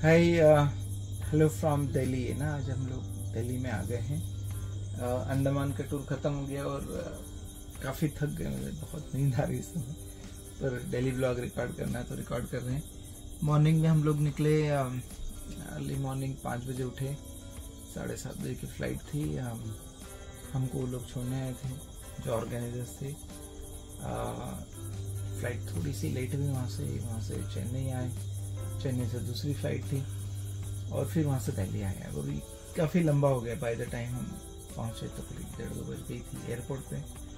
Hi, hello from Delhi है ना। आज हम लोग दिल्ली में आ गए हैं। अंडमान का टूर ख़त्म हो गया और काफ़ी थक गए। मुझे बहुत नींद आ रही इस समय, पर डेली ब्लॉग रिकॉर्ड करना है तो रिकॉर्ड कर रहे हैं। मॉर्निंग में हम लोग निकले, अर्ली मॉर्निंग 5 बजे उठे। 7:30 बजे की फ़्लाइट थी। हमको वो लोग छोड़ने आए थे जो ऑर्गेनाइजर्स थे। फ़्लाइट थोड़ी सी लेट हुई वहाँ से चेन्नई आए। चेन्नई से दूसरी फ़्लाइट थी और फिर वहाँ से दिल्ली आए। वो भी काफ़ी लंबा हो गया। बाय द टाइम हम पहुँचे तो करीब 1:30-2 बज गई थी एयरपोर्ट पे।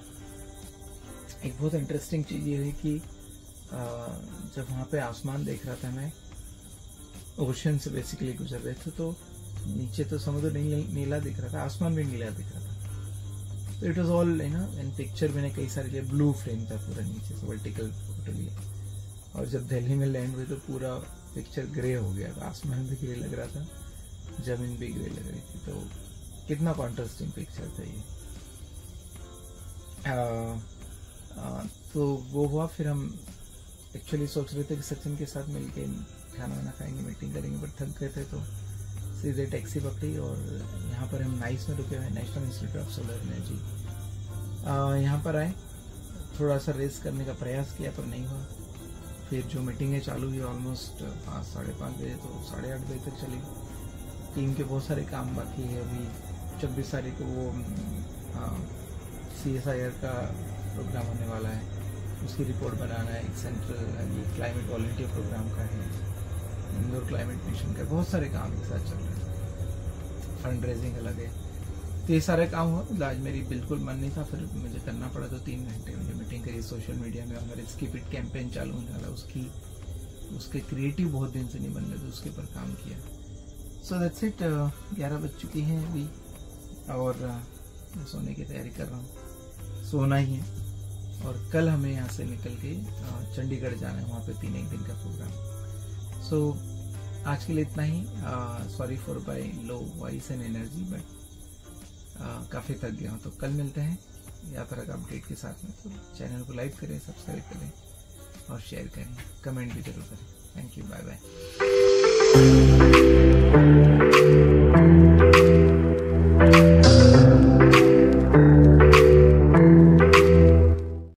एक बहुत इंटरेस्टिंग चीज़ ये है कि जब वहाँ पे आसमान देख रहा था मैं, ओशन से बेसिकली गुजर रहे थे, तो नीचे तो समुद्र नीला दिख रहा था, आसमान भी नीला दिख रहा था। तो it was all in picture मैंने कई सारे ब्लू फ्रेम था पूरा नीचे से, वर्टिकल फोटो लिया। और जब दिल्ली में लैंड हुई तो पूरा पिक्चर ग्रे हो गया था। आसमान भी ग्रे लग रहा था, जमीन भी ग्रे लग रही थी। तो कितना कॉन्ट्रास्टिंग पिक्चर था ये। तो वो हुआ। फिर हम एक्चुअली सोच रहे थे कि सचिन के साथ मिलके खाना वाना खाएंगे, मीटिंग करेंगे, पर थक गए थे तो सीधे टैक्सी पकड़ी और यहाँ पर हम नाइस में रुके हुए, National Institute of Solar Energy. यहाँ पर आए, थोड़ा सा रेस करने का प्रयास किया पर नहीं हुआ। फिर जो मीटिंगें चालू हुई ऑलमोस्ट 5, 5:30 बजे, तो 8:30 बजे तक चली। टीम के बहुत सारे काम बाकी है। अभी 26 तारीख को वो CSIR का प्रोग्राम होने वाला है, उसकी रिपोर्ट बनाना है। एक सेंट्रल क्लाइमेट वॉलंटियर प्रोग्राम का है, इंदौर क्लाइमेट मिशन का, बहुत सारे काम एक साथ चल रहे हैं। फंड रेजिंग अलग है। तो ये सारे काम हुआ। आज मेरी बिल्कुल मन नहीं था, फिर मुझे करना पड़ा। तो 3 घंटे मुझे मीटिंग करी सोशल मीडिया में। हमारे स्कीप इट कैंपेन चालू होने वाला, उसके क्रिएटिव बहुत दिन से नहीं बन रहे थे, उसके ऊपर काम किया। So that's it. 11 बज चुकी हैं अभी और मैं सोने की तैयारी कर रहा हूँ। सोना ही है। और कल हमें यहाँ से निकल के चंडीगढ़ जाना है, वहाँ पे 3 दिन का प्रोग्राम। सो आज के लिए इतना ही। Sorry for by low voice and energy, but काफ़ी थक गया हूँ। तो कल मिलते हैं यात्रा का अपडेट के साथ में। तो चैनल को लाइक करें, सब्सक्राइब करें और शेयर करें, कमेंट भी जरूर करें। Thank you, bye bye.